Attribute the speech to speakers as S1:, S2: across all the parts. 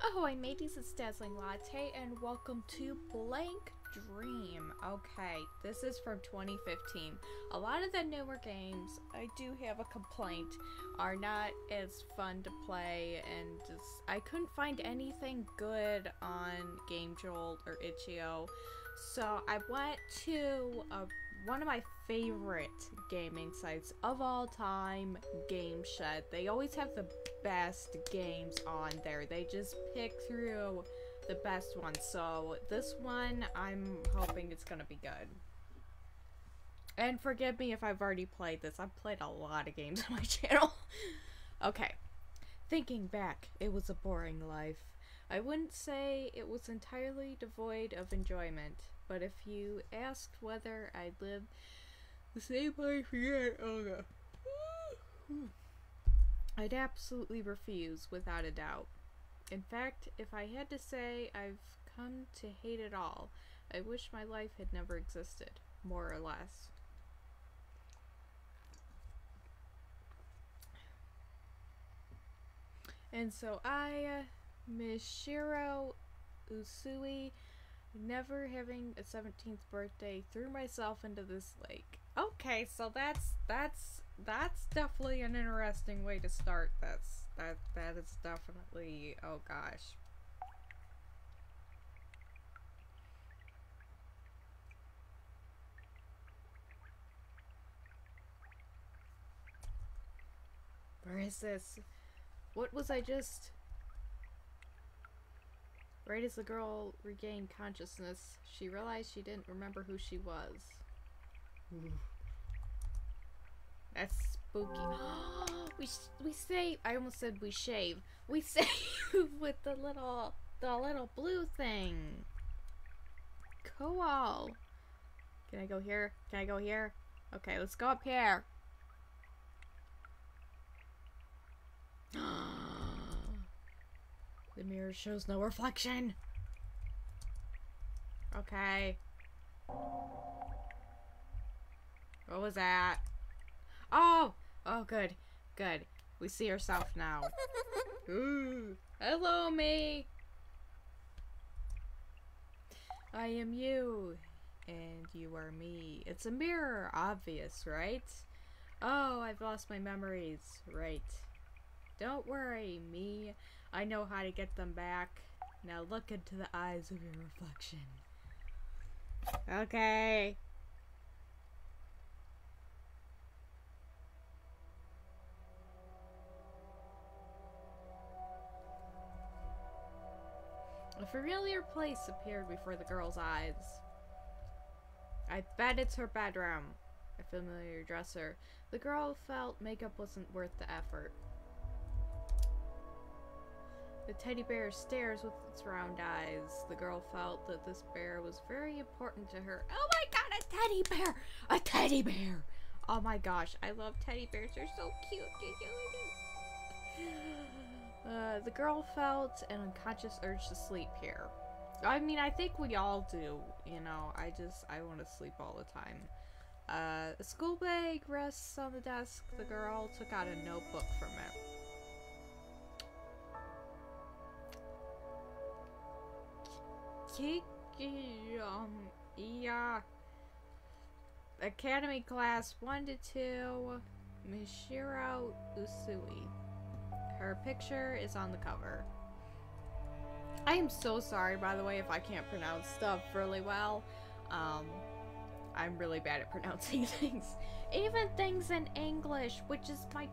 S1: Oh, I made these a Dazzling Latte, and welcome to Blank Dream. Okay, this is from 2015. A lot of the newer games, I do have a complaint, are not as fun to play, and just I couldn't find anything good on Game Jolt or Itch.io, so I went to one of my favorite gaming sites of all time, GameShed. They always have the best games on there. They just pick through the best ones. So this one, I'm hoping it's gonna be good. And forgive me if I've already played this. I've played a lot of games on my channel. Okay. Thinking back, it was a boring life. I wouldn't say it was entirely devoid of enjoyment, but if you asked whether I'd lived the same life again, oh no. I'd absolutely refuse, without a doubt. In fact, if I had to say I've come to hate it all, I wish my life had never existed, more or less. And so I, Michiru Usui, never having a 17th birthday, threw myself into this lake. Okay, so that's definitely an interesting way to start. That is definitely, oh gosh. Where is this? What was I just? Right as the girl regained consciousness, she realized she didn't remember who she was. That's spooky. we save. I almost said we shave. We save with the little blue thing. Cool. Can I go here? Can I go here? Okay, let's go up here. The mirror shows no reflection. Okay. What was that? Oh! Oh, good. Good. We see ourselves now. Ooh. Hello, me! I am you. And you are me. It's a mirror, obvious, right? Oh, I've lost my memories. Right. Don't worry, me. I know how to get them back. Now look into the eyes of your reflection. Okay. A familiar place appeared before the girl's eyes. I bet it's her bedroom. A familiar dresser. The girl felt makeup wasn't worth the effort. The teddy bear stares with its round eyes. The girl felt that this bear was very important to her. Oh my god, a teddy bear! A teddy bear! Oh my gosh, I love teddy bears. They're so cute. The girl felt an unconscious urge to sleep here. I mean, I think we all do, you know. I want to sleep all the time. A school bag rests on the desk. The girl took out a notebook from it. Yeah. Academy class 1 to 2. Michiru Usui. Her picture is on the cover. I am so sorry, by the way, if I can't pronounce stuff really well. I'm really bad at pronouncing things. Even things in English, which is my...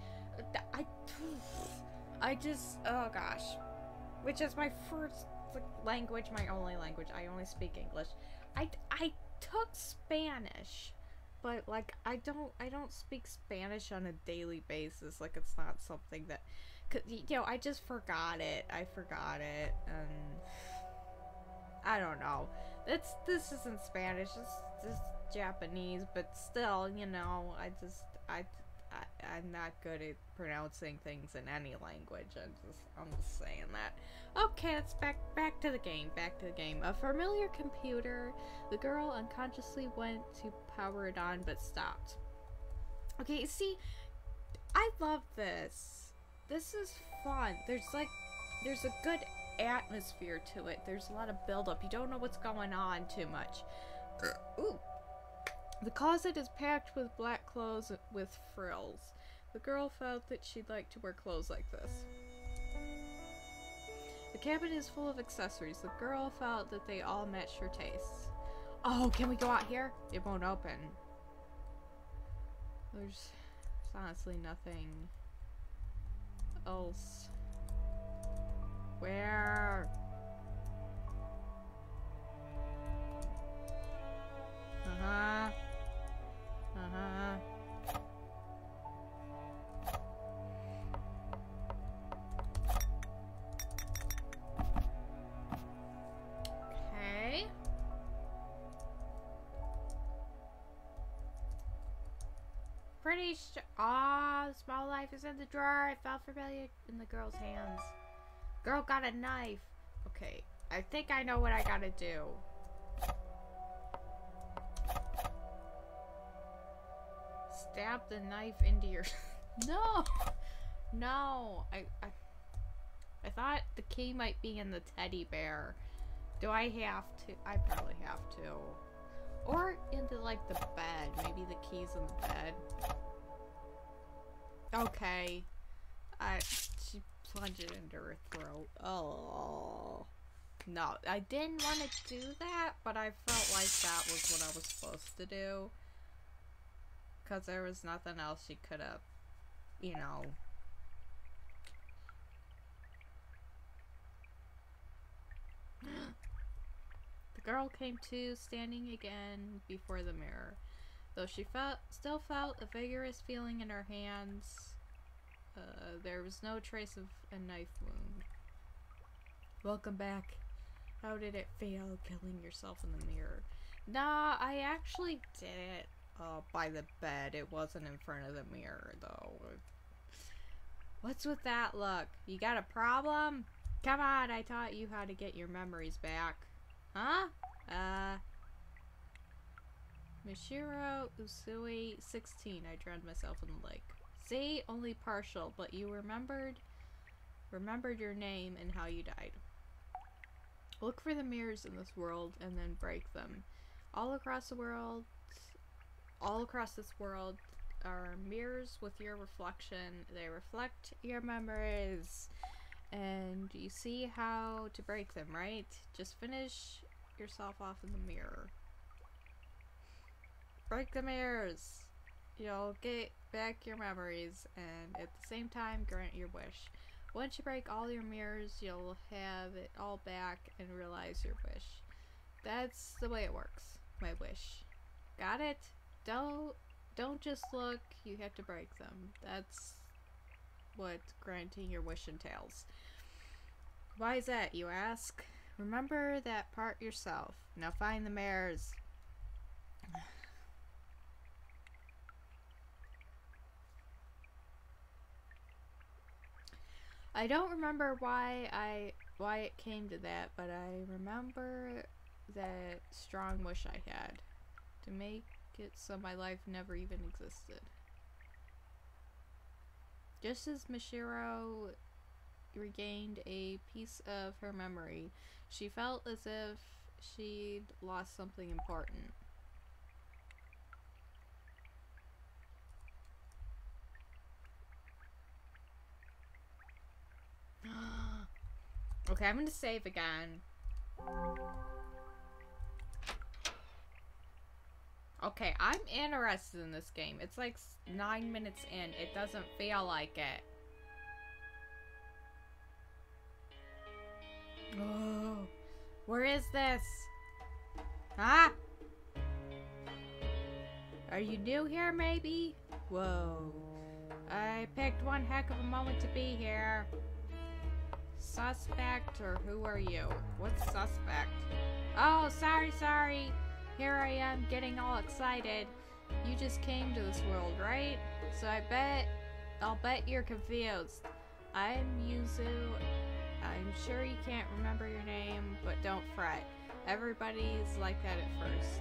S1: oh gosh. Which is my first language, my only language. I only speak English. I took Spanish, but like I don't speak Spanish on a daily basis. Like it's not something that, you know, I just forgot it. I forgot it, and I don't know. This isn't Spanish. It's Japanese, but still, you know, I'm not good at pronouncing things in any language. I'm just saying that. Okay, let's back to the game. Back to the game. A familiar computer. The girl unconsciously went to power it on, but stopped. Okay, see, I love this. This is fun. There's a good atmosphere to it. There's a lot of buildup. You don't know what's going on too much. Ooh. The closet is packed with black clothes with frills. The girl felt that she'd like to wear clothes like this. The cabinet is full of accessories. The girl felt that they all matched her tastes. Oh, can we go out here? It won't open. There's honestly nothing else. Where? Uh-huh. Uh-huh. Okay. Ah, the small knife is in the drawer. It felt familiar in the girl's hands. Girl got a knife. Okay, I think I know what I gotta do. Stab the knife into your... No! No! I thought the key might be in the teddy bear. Do I have to? I probably have to. Or into, like, the bed. Maybe the key's in the bed. Okay. She plunged it into her throat. Oh. No, I didn't want to do that, but I felt like that was what I was supposed to do. Because there was nothing else she could have, you know. The girl came to, standing again before the mirror. Though she still felt a vigorous feeling in her hands, there was no trace of a knife wound. Welcome back. How did it feel killing yourself in the mirror? Nah, I actually did it by the bed. It wasn't in front of the mirror, though. What's with that look? You got a problem? Come on, I taught you how to get your memories back. Huh? Mishiro Usui, 16. I drowned myself in the lake. See? Only partial, but you remembered your name and how you died. Look for the mirrors in this world and then break them. All across this world are mirrors with your reflection. They reflect your memories. And you see how to break them, right? Just finish yourself off in the mirror. Break the mirrors. You'll get back your memories and at the same time grant your wish. Once you break all your mirrors, you'll have it all back and realize your wish. That's the way it works. My wish. Got it? Don't just look, you have to break them. That's what granting your wish entails. Why is that, you ask? Remember that part yourself. Now find the mirrors. I don't remember why it came to that, but I remember that strong wish I had to make it so my life never even existed. Just as Mishiro regained a piece of her memory, she felt as if she'd lost something important. Okay, I'm gonna save again. Okay, I'm interested in this game. It's like 9 minutes in. It doesn't feel like it. Oh, where is this? Huh? Are you new here, maybe? Whoa. I picked one heck of a moment to be here. Suspect, or who are you? What's suspect? Oh, sorry. Here I am getting all excited. You just came to this world, right? So I'll bet you're confused. I'm Yuzu. I'm sure you can't remember your name, but don't fret. Everybody's like that at first.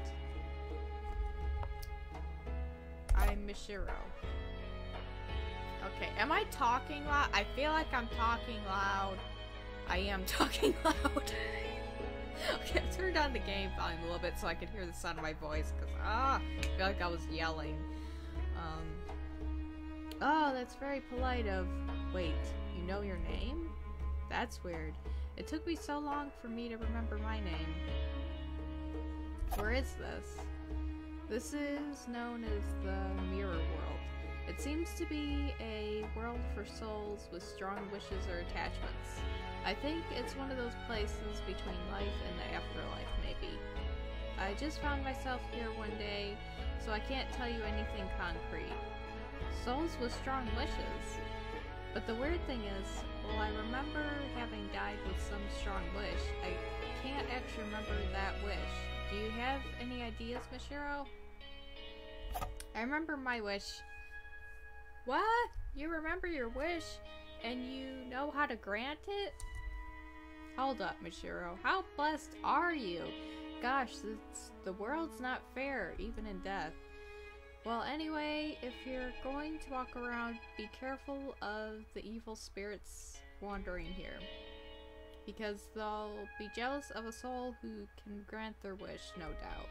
S1: I'm Mishiro. Okay, am I talking loud? I feel like I'm talking loud. I am talking loud. Okay, I turned down the game volume a little bit so I could hear the sound of my voice, because, I feel like I was yelling. Oh, that's very polite of... Wait, you know your name? That's weird. It took me so long for me to remember my name. Where is this? This is known as the Mirror World. It seems to be a world for souls with strong wishes or attachments. I think it's one of those places between life and the afterlife, maybe. I just found myself here one day, so I can't tell you anything concrete. Souls with strong wishes. But the weird thing is, while I remember having died with some strong wish, I can't actually remember that wish. Do you have any ideas, Mishiro? I remember my wish. What? You remember your wish, and you know how to grant it? Hold up, Mishiro. How blessed are you? Gosh, the world's not fair, even in death. Well, anyway, if you're going to walk around, be careful of the evil spirits wandering here. Because they'll be jealous of a soul who can grant their wish, no doubt.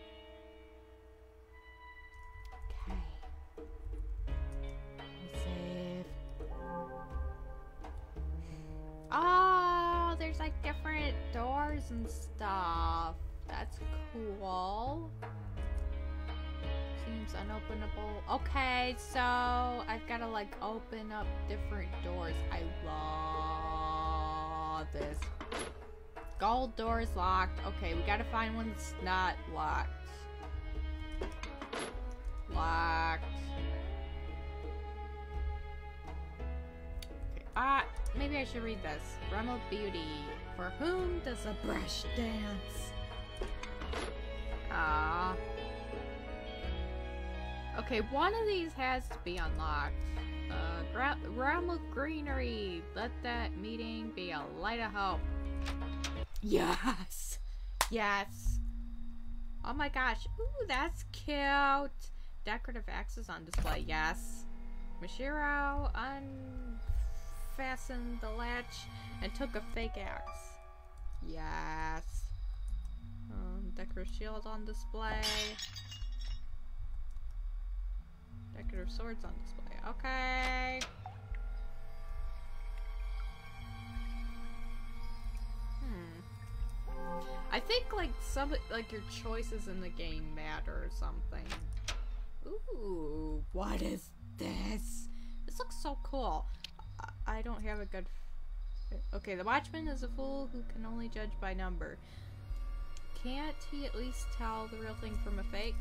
S1: Okay. Save. Oh, there's like different doors and stuff. That's cool. Seems unopenable. Okay, so I've got to like open up different doors. I love this. Gold door's locked. Okay, we gotta find one that's not locked. Locked. Okay, maybe I should read this. Realm of Beauty. For whom does a brush dance? Ah. Okay, one of these has to be unlocked. Realm of Greenery. Let that meeting be a light of hope. Yes! Yes! Oh my gosh. Ooh, that's cute. Decorative axes on display. Yes. Mishiro unfastened the latch and took a fake axe. Yes. Decorative shield on display. Decorative swords on display. Okay. I think like your choices in the game matter or something. Ooh, what is this? This looks so cool. I don't have a good... Okay, the watchman is a fool who can only judge by number. Can't he at least tell the real thing from a fake?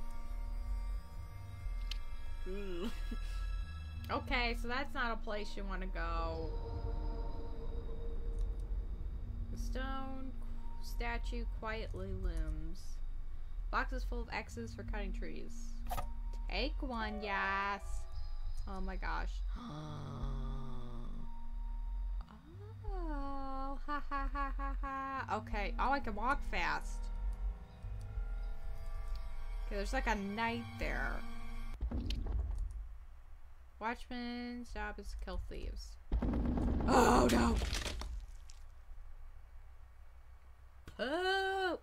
S1: Okay, so that's not a place you want to go. The stone statue quietly looms. Boxes full of X's for cutting trees. Take one, yes. Oh my gosh. Oh, ha ha ha ha ha. Okay. Oh, I can walk fast. Okay, there's like a knight there. Watchman's job is to kill thieves. Oh no! Oh!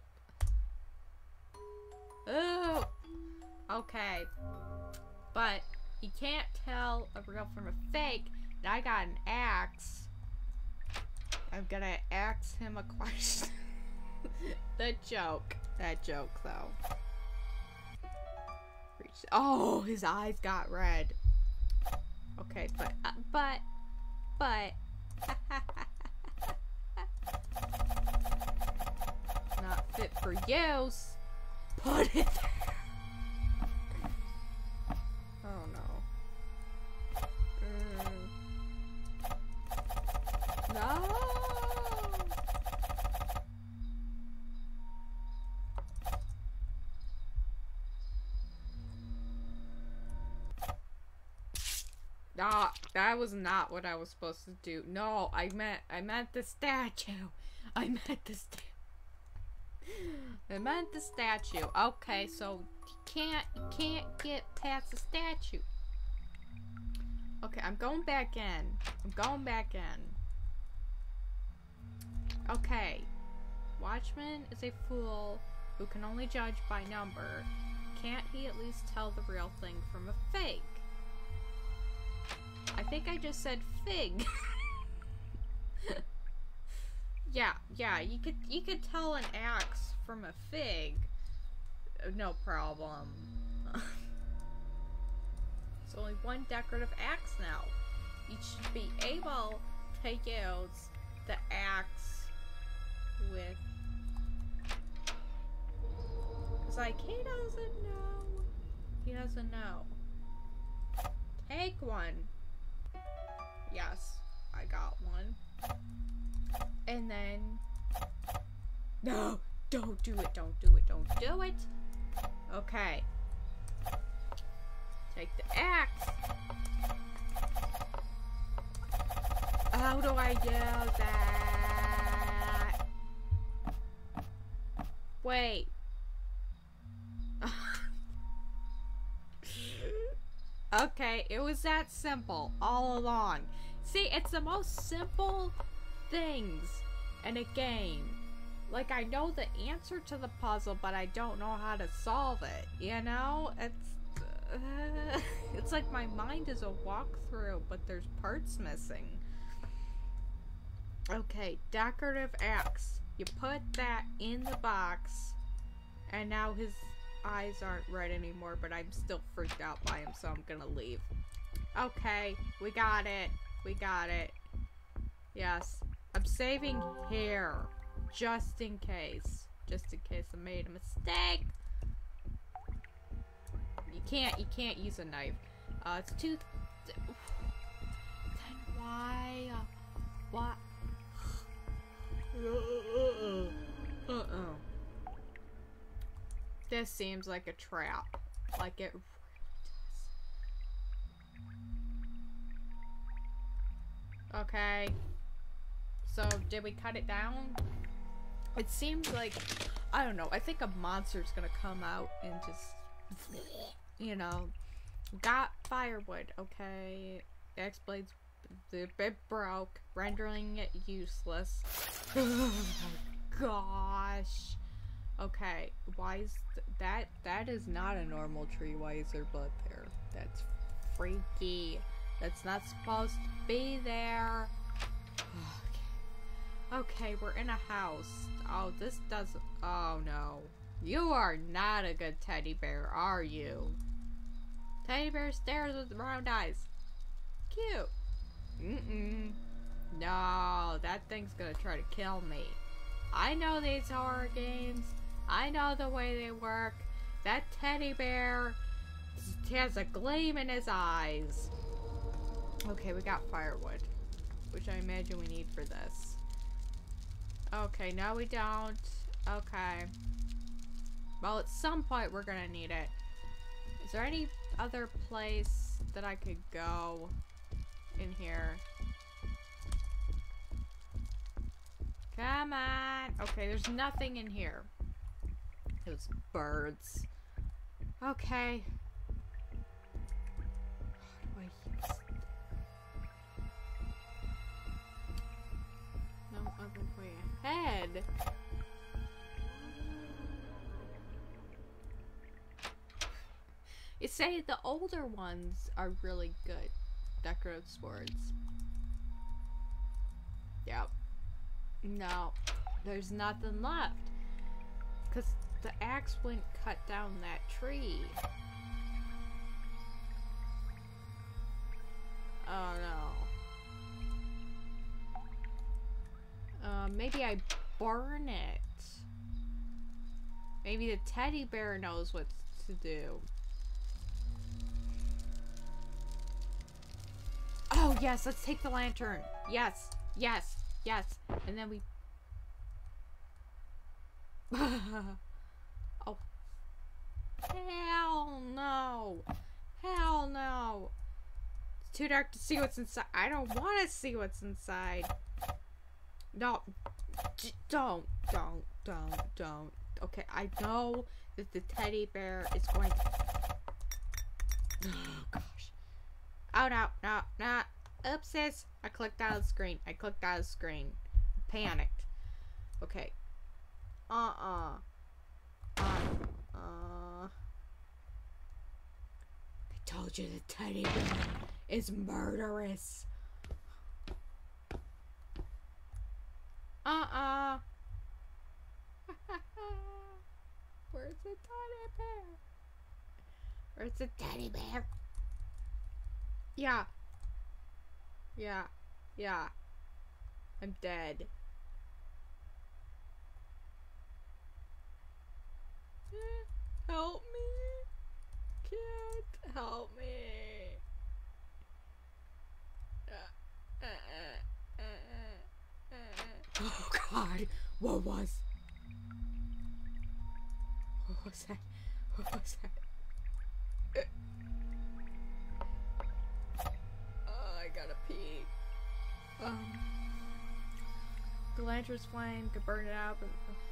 S1: Oh! Okay. But you can't tell a real from a fake. Now I got an axe. I'm gonna ask him a question. The joke. That joke, though. Oh, his eyes got red. Okay, but. Not fit for use. Put it there. Oh no. No. Ah, that was not what I was supposed to do. No, I meant the statue. I meant the statue. Okay, so you can't get past the statue. Okay, I'm going back in. I'm going back in. Okay. Watchman is a fool who can only judge by number. Can't he at least tell the real thing from a fake? I think I just said fig. Yeah, you could tell an axe from a fig. No problem. It's only one decorative axe now. You should be able to use the axe with... It's like, he doesn't know. He doesn't know. Take one. Yes, I got one. And then... No! Don't do it, don't do it, don't do it! Okay. Take the axe. How do I do that? Wait. Okay, it was that simple all along. See, it's the most simple things in a game. Like, I know the answer to the puzzle, but I don't know how to solve it, you know? It's like my mind is a walkthrough, but there's parts missing. Okay, decorative axe. You put that in the box, and now his eyes aren't red anymore, but I'm still freaked out by him, so I'm gonna leave. Okay, we got it. We got it. Yes. I'm saving hair. Just in case. Just in case I made a mistake. You can't use a knife. It's too... Then why? What? This seems like a trap. Like it really does. Okay. So, did we cut it down? It seems like, I don't know, I think a monster's gonna come out and just, you know, got firewood, okay, X-Blades, the bit broke, rendering it useless. Oh my gosh. Okay, why is that is not a normal tree. Why is there blood there? That's freaky. That's not supposed to be there. Okay, we're in a house. Oh, this doesn't... Oh, no. You are not a good teddy bear, are you? Teddy bear stares with round eyes. Cute. No, that thing's gonna try to kill me. I know these horror games. I know the way they work. That teddy bear has a gleam in his eyes. Okay, we got firewood, which I imagine we need for this. Okay, no we don't. Okay. Well, at some point we're gonna need it. Is there any other place that I could go in here? Come on! Okay, there's nothing in here. Those birds. Okay. How do I use it? No other way ahead. You say the older ones are really good decorative swords. Yep. No, there's nothing left. Because the axe wouldn't cut down that tree. Oh no. Maybe I burn it. Maybe the teddy bear knows what to do. Oh yes, let's take the lantern. Yes, yes, yes. And then we... Oh. Hell no. Hell no. It's too dark to see what's inside. I don't want to see what's inside. No. Don't. Okay, I know that the teddy bear is going to... Oh, gosh. Oh, no. Oopsies. I clicked out of the screen. Panicked. Okay. I told you the teddy bear is murderous. Where's the teddy bear? Where's the teddy bear? Yeah. Yeah. Yeah. I'm dead. Help me. Can't help me. Oh God. What was that? What was that? Oh, I gotta pee. The lantern's flame could burn it out, but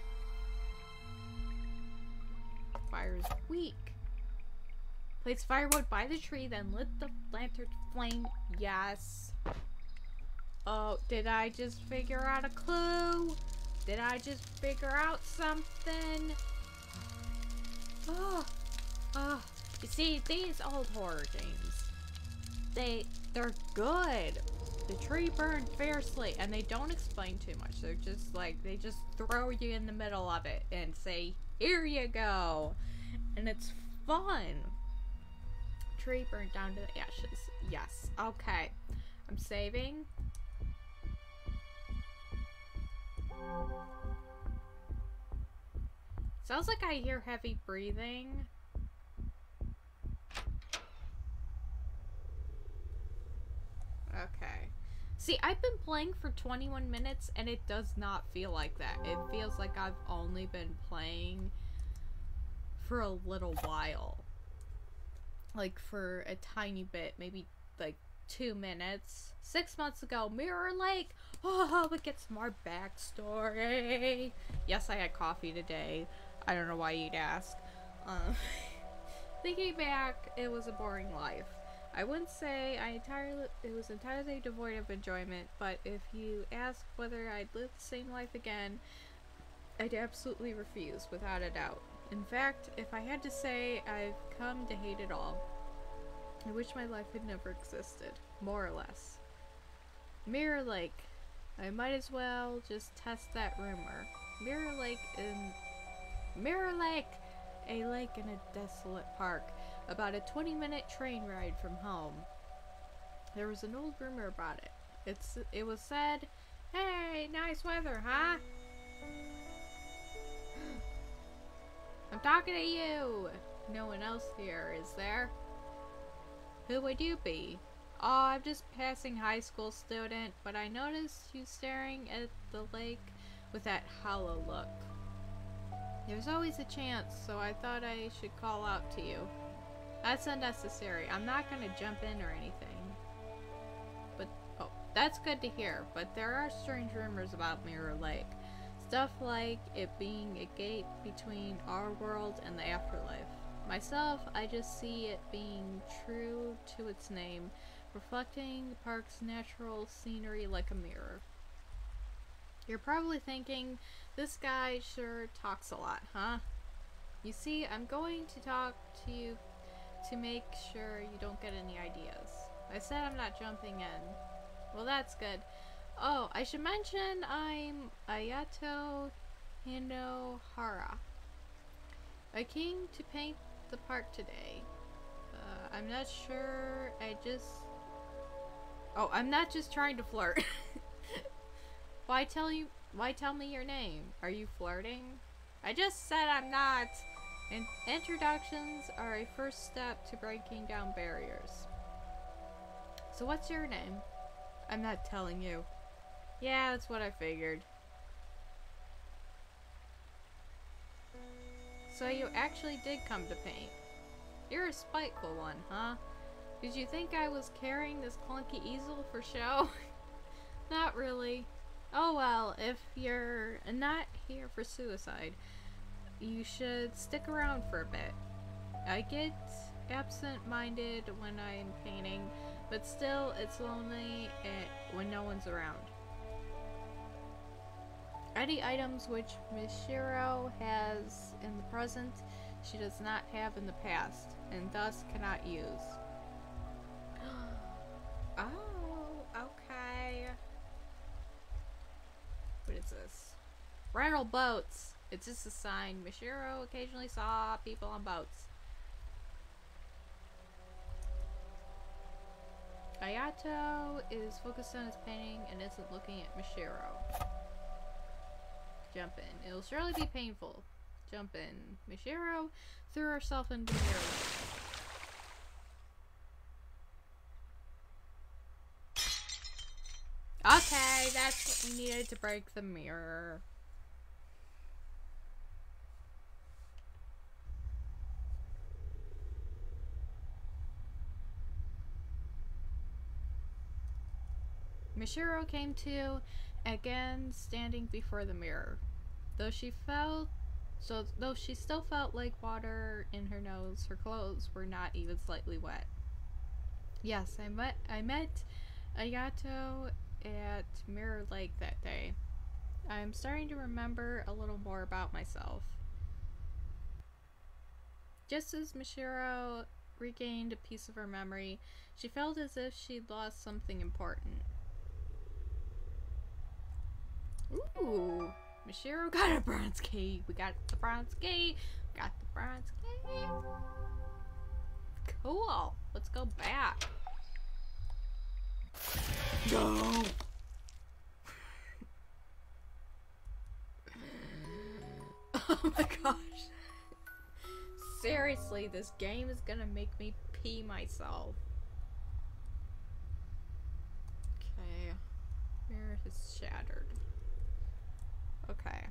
S1: the fire is weak. Place firewood by the tree, then lit the lantern flame. Yes. Oh, did I just figure out a clue? Did I just figure out something? Oh. You see, these old horror games, they're good. The tree burned fiercely, and they don't explain too much. They're just like, they just throw you in the middle of it and say, here you go. And it's fun. Tree burned down to the ashes. Yes. Okay. I'm saving. Sounds like I hear heavy breathing. Okay. See, I've been playing for 21 minutes and it does not feel like that. It feels like I've only been playing for a little while. Like for a tiny bit, maybe like 2 minutes. 6 months ago, Mirror Lake. Oh, it gets more backstory. Yes, I had coffee today. I don't know why you'd ask. Thinking back, it was a boring life. I wouldn't say it was entirely devoid of enjoyment, but if you ask whether I'd live the same life again, I'd absolutely refuse, without a doubt. In fact, if I had to say, I've come to hate it all. I wish my life had never existed, more or less. Mirror Lake. I might as well just test that rumor. Mirror Lake, a lake in a desolate park, about a 20-minute train ride from home. There was an old rumor about it. It was said, "Hey, nice weather, huh?" I'm talking to you! No one else here, is there? Who would you be? Oh, I'm just passing high school student, but I noticed you staring at the lake with that hollow look. There's always a chance, so I thought I should call out to you. That's unnecessary. I'm not gonna jump in or anything. But, oh, that's good to hear, but there are strange rumors about Mirror Lake. Stuff like it being a gate between our world and the afterlife. Myself, I just see it being true to its name, reflecting the park's natural scenery like a mirror. You're probably thinking, this guy sure talks a lot, huh? You see, I'm going to talk to you to make sure you don't get any ideas. I said I'm not jumping in. Well, that's good. Oh, I should mention I'm Ayato Hinohara. I came to paint the park today. I'm not sure, I'm not just trying to flirt. Why tell me your name? Are you flirting? I just said I'm not. And introductions are a first step to breaking down barriers. So what's your name? I'm not telling you. Yeah, that's what I figured. So you actually did come to paint. You're a spiteful one, huh? Did you think I was carrying this clunky easel for show? Not really. Oh well, if you're not here for suicide, you should stick around for a bit. I get absent-minded when I'm painting, but still it's lonely when no one's around. Any items which Michiru has in the present, she does not have in the past, and thus cannot use. Oh, okay. What is this? Rental boats. It's just a sign. Michiru occasionally saw people on boats. Ayato is focused on his painting and isn't looking at Michiru. Jump in. It'll surely be painful. Jump in. Michiru threw herself into the mirror. Okay, that's what we needed to break the mirror. Michiru came to, again standing before the mirror. Though she still felt like water in her nose, her clothes were not even slightly wet. Yes, I met Ayato at Mirror Lake that day. I'm starting to remember a little more about myself. Just as Michiru regained a piece of her memory, she felt as if she'd lost something important. Ooh, Michiru got a bronze key. We got the bronze key. Got the bronze key. Cool. Let's go back. Go. Oh my gosh. Seriously, this game is gonna make me pee myself. Okay. Mirror is shattered. Okay.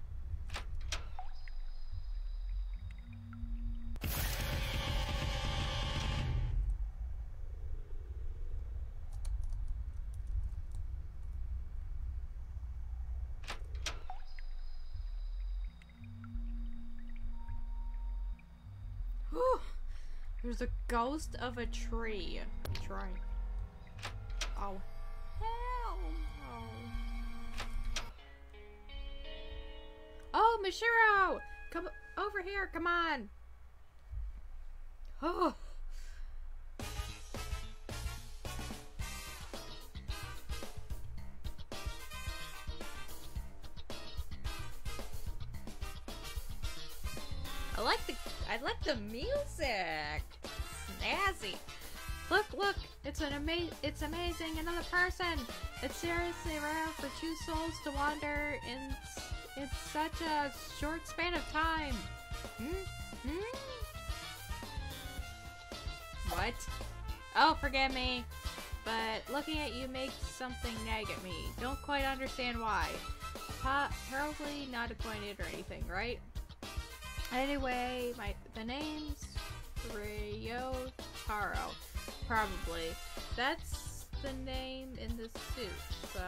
S1: Whew. There's a ghost of a tree. Try. Oh. Hell no. Oh, Michiru! Come over here, come on! Oh. I like the music. Snazzy. Look, it's amazing. Another person. It's seriously rare for two souls to wander in such a short span of time. What? Oh, forgive me. But looking at you makes something nag at me. Don't quite understand why. Probably not acquainted or anything, right? Anyway, the name's Ryotaro. Probably. That's the name in this suit, so...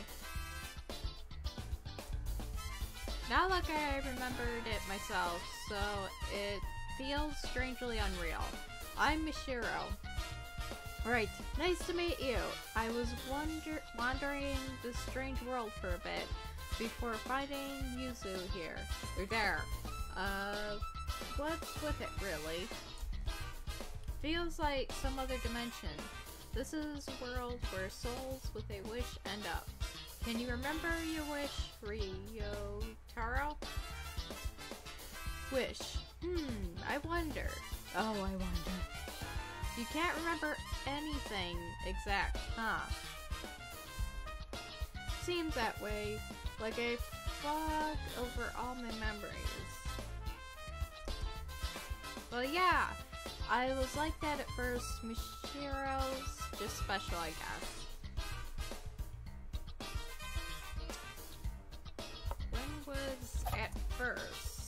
S1: Now look, I remembered it myself, so it feels strangely unreal. I'm Michiru. Right, nice to meet you. I was wandering this strange world for a bit before finding Yuzu here. Or there. What's with it, really? Feels like some other dimension. This is a world where souls with a wish end up. Can you remember your wish, Ryotaro? Wish. I wonder. Oh, I wonder. You can't remember anything exact, huh? Seems that way. Like a fog over all my memories. Well, yeah. I was like that at first. Michiru's just special, I guess. When was at first?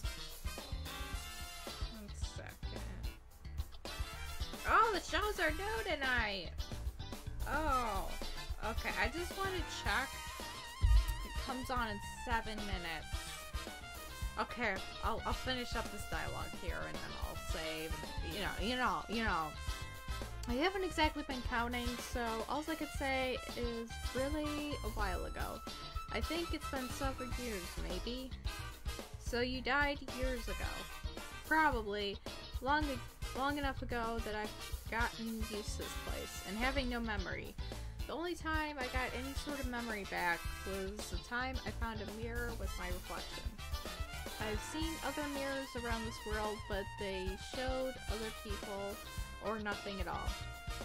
S1: 1 second. Oh, the shows are new tonight! Oh, okay. I just want to check. It comes on in 7 minutes. Okay, I'll finish up this dialogue here and then I'll save. You know. I haven't exactly been counting, so all I could say is really a while ago. I think it's been several years, maybe. So you died years ago. Probably long enough ago that I've gotten used to this place and having no memory. The only time I got any sort of memory back was the time I found a mirror with my reflection. I've seen other mirrors around this world, but they showed other people or nothing at all.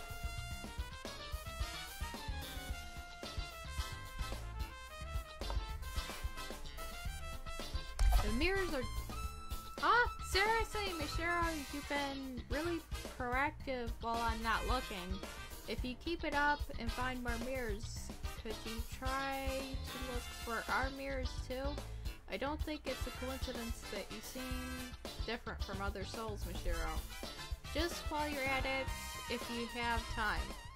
S1: The mirrors are... seriously, Michiro, you've been really proactive while I'm not looking. If you keep it up and find more mirrors, could you try to look for our mirrors too? I don't think it's a coincidence that you seem different from other souls, Michiro. Just while you're at it, if you have time.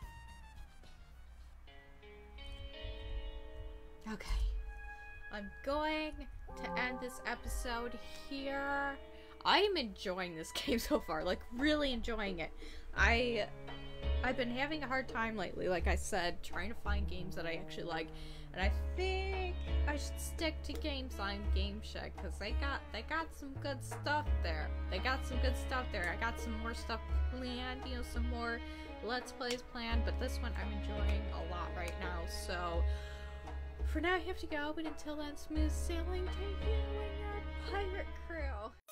S1: Okay. I'm going to end this episode here. I'm enjoying this game so far, like really enjoying it. I've been having a hard time lately, like I said, trying to find games that I actually like, and I think I should stick to games on GameShed because they got some good stuff there. I got some more stuff planned, you know, some more Let's Plays planned, but this one I'm enjoying a lot right now. So for now, I have to go, but until then, smooth sailing to you and your pirate crew.